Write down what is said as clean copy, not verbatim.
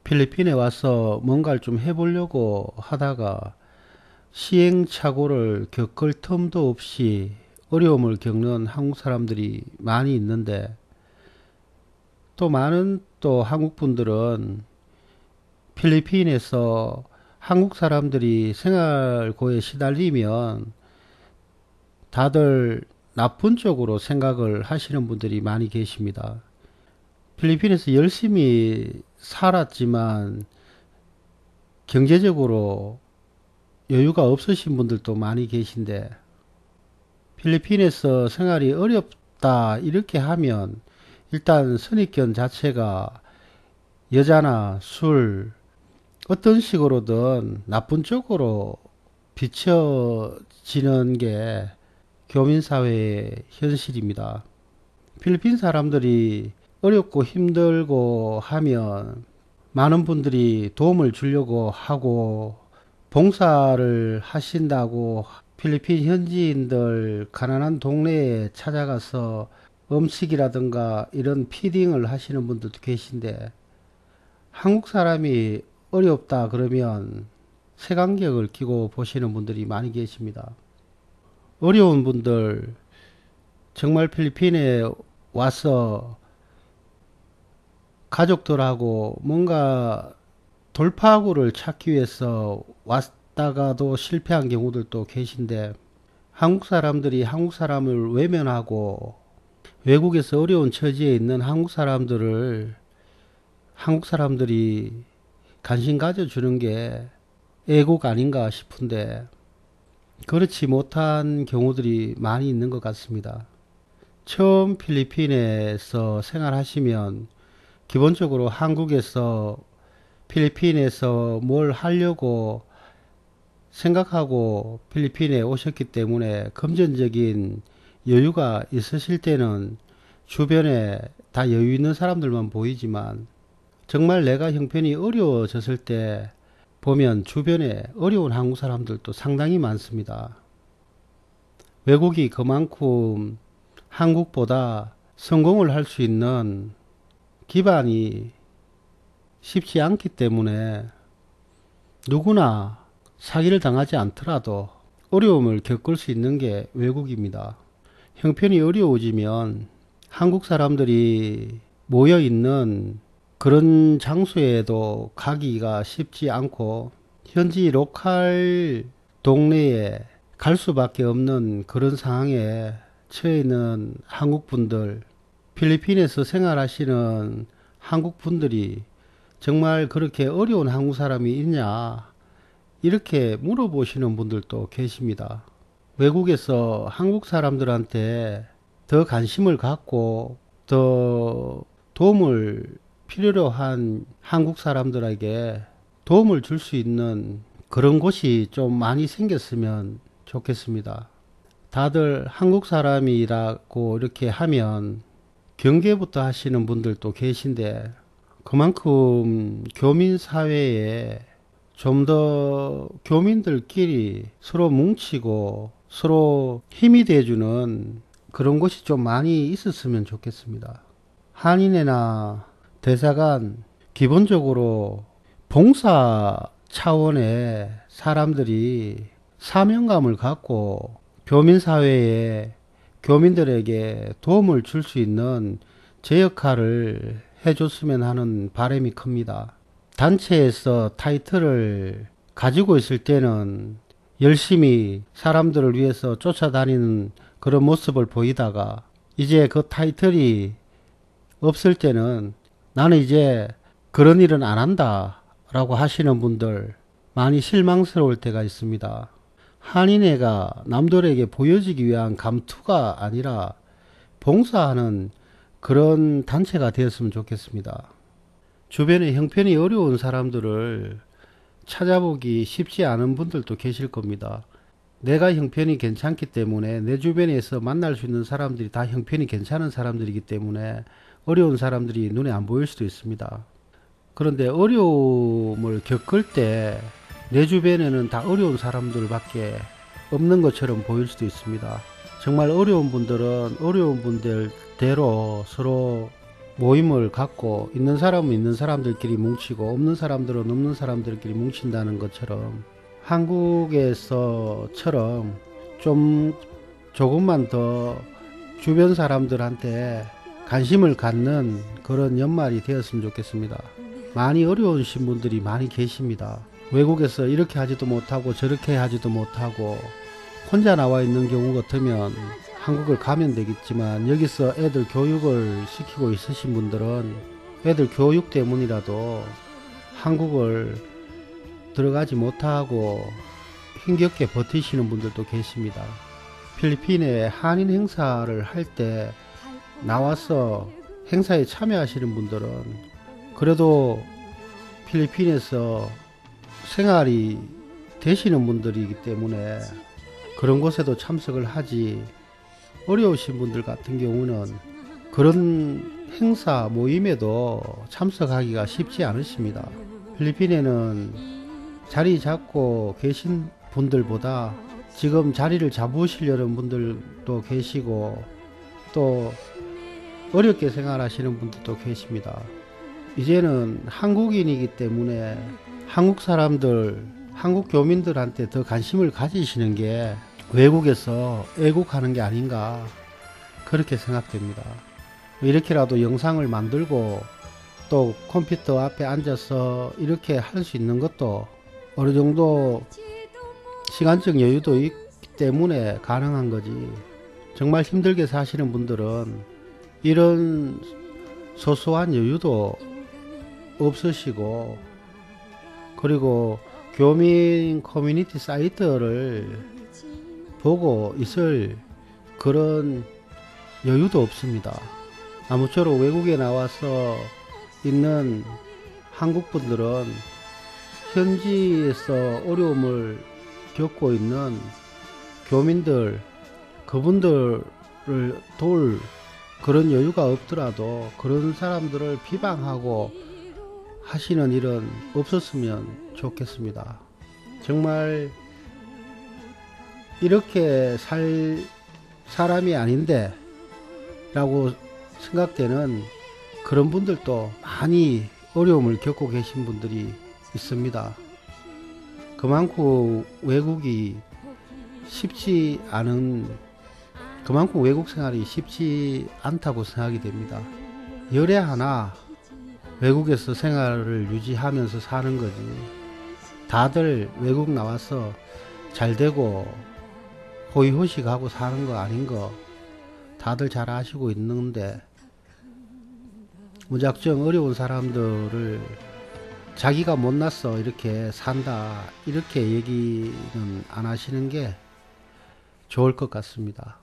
필리핀에 와서 뭔가를 좀 해보려고 하다가 시행착오를 겪을 틈도 없이 어려움을 겪는 한국 사람들이 많이 있는데, 또 많은 또 한국 분들은 필리핀에서 한국 사람들이 생활고에 시달리면 다들 나쁜 쪽으로 생각을 하시는 분들이 많이 계십니다. 필리핀에서 열심히 살았지만 경제적으로 여유가 없으신 분들도 많이 계신데, 필리핀에서 생활이 어렵다 이렇게 하면 일단 선입견 자체가 여자나 술, 어떤 식으로든 나쁜 쪽으로 비춰지는 게 교민사회의 현실입니다. 필리핀 사람들이 어렵고 힘들고 하면 많은 분들이 도움을 주려고 하고 봉사를 하신다고 필리핀 현지인들 가난한 동네에 찾아가서 음식이라든가 이런 피딩을 하시는 분들도 계신데, 한국 사람이 어렵다 그러면 색안경을 끼고 보시는 분들이 많이 계십니다. 어려운 분들, 정말 필리핀에 와서 가족들하고 뭔가 돌파구를 찾기 위해서 왔다가도 실패한 경우들도 계신데, 한국 사람들이 한국 사람을 외면하고 외국에서 어려운 처지에 있는 한국 사람들이 관심 가져주는 게 애국 아닌가 싶은데, 그렇지 못한 경우들이 많이 있는 것 같습니다. 처음 필리핀에서 생활하시면 기본적으로 한국에서 필리핀에서 뭘 하려고 생각하고 필리핀에 오셨기 때문에 금전적인 여유가 있으실 때는 주변에 다 여유 있는 사람들만 보이지만, 정말 내가 형편이 어려워졌을 때 보면 주변에 어려운 한국 사람들도 상당히 많습니다. 외국이 그만큼 한국보다 성공을 할 수 있는 기반이 쉽지 않기 때문에 누구나 사기를 당하지 않더라도 어려움을 겪을 수 있는 게 외국입니다. 형편이 어려워지면 한국 사람들이 모여 있는 그런 장소에도 가기가 쉽지 않고 현지 로컬 동네에 갈 수밖에 없는 그런 상황에 처해 있는 한국 분들, 필리핀에서 생활하시는 한국 분들이 정말 그렇게 어려운 한국 사람이 있냐 이렇게 물어보시는 분들도 계십니다. 외국에서 한국 사람들한테 더 관심을 갖고 더 도움을 필요로 한 한국 사람들에게 도움을 줄 수 있는 그런 곳이 좀 많이 생겼으면 좋겠습니다. 다들 한국 사람이라고 이렇게 하면 경계부터 하시는 분들도 계신데, 그만큼 교민 사회에 좀 더 교민들끼리 서로 뭉치고 서로 힘이 돼주는 그런 곳이 좀 많이 있었으면 좋겠습니다. 한인회나 대사관, 기본적으로 봉사 차원의 사람들이 사명감을 갖고 교민사회에 교민들에게 도움을 줄 수 있는 제 역할을 해줬으면 하는 바람이 큽니다. 단체에서 타이틀을 가지고 있을 때는 열심히 사람들을 위해서 쫓아다니는 그런 모습을 보이다가, 이제 그 타이틀이 없을 때는 나는 이제 그런 일은 안 한다 라고 하시는 분들 많이 실망스러울 때가 있습니다. 한인회가 남들에게 보여지기 위한 감투가 아니라 봉사하는 그런 단체가 되었으면 좋겠습니다. 주변에 형편이 어려운 사람들을 찾아보기 쉽지 않은 분들도 계실 겁니다. 내가 형편이 괜찮기 때문에 내 주변에서 만날 수 있는 사람들이 다 형편이 괜찮은 사람들이기 때문에 어려운 사람들이 눈에 안 보일 수도 있습니다. 그런데 어려움을 겪을 때 내 주변에는 다 어려운 사람들밖에 없는 것처럼 보일 수도 있습니다. 정말 어려운 분들은 어려운 분들대로 서로 모임을 갖고 있는 사람은 있는 사람들끼리 뭉치고 없는 사람들은 없는 사람들끼리 뭉친다는 것처럼 한국에서처럼 좀 조금만 더 주변 사람들한테 관심을 갖는 그런 연말이 되었으면 좋겠습니다. 많이 어려우신 분들이 많이 계십니다. 외국에서 이렇게 하지도 못하고 저렇게 하지도 못하고 혼자 나와 있는 경우 같으면 한국을 가면 되겠지만 여기서 애들 교육을 시키고 있으신 분들은 애들 교육 때문이라도 한국을 들어가지 못하고 힘겹게 버티시는 분들도 계십니다. 필리핀에 한인 행사를 할 때 나와서 행사에 참여하시는 분들은 그래도 필리핀에서 생활이 되시는 분들이기 때문에 그런 곳에도 참석을 하지, 어려우신 분들 같은 경우는 그런 행사 모임에도 참석하기가 쉽지 않으십니다. 필리핀에는 자리 잡고 계신 분들보다 지금 자리를 잡으시려는 분들도 계시고 또 어렵게 생활하시는 분들도 계십니다. 이제는 한국인이기 때문에 한국 사람들, 한국 교민들한테 더 관심을 가지시는 게 외국에서 애국하는 게 아닌가 그렇게 생각됩니다. 이렇게라도 영상을 만들고 또 컴퓨터 앞에 앉아서 이렇게 할 수 있는 것도 어느 정도 시간적 여유도 있기 때문에 가능한 거지, 정말 힘들게 사시는 분들은 이런 소소한 여유도 없으시고 그리고 교민 커뮤니티 사이트를 보고 있을 그런 여유도 없습니다. 아무쪼록 외국에 나와서 있는 한국분들은 현지에서 어려움을 겪고 있는 교민들, 그분들을 도울 그런 여유가 없더라도 그런 사람들을 비방하고 하시는 일은 없었으면 좋겠습니다. 정말 이렇게 살 사람이 아닌데 라고 생각되는 그런 분들도 많이 어려움을 겪고 계신 분들이 있습니다. 그만큼 외국이 쉽지 않은, 그만큼 외국 생활이 쉽지 않다고 생각이 됩니다. 열에 하나 외국에서 생활을 유지하면서 사는 거지, 다들 외국 나와서 잘 되고 호의호식하고 사는 거 아닌 거 다들 잘 아시고 있는데 무작정 어려운 사람들을 자기가 못나서 이렇게 산다 이렇게 얘기는 안 하시는 게 좋을 것 같습니다.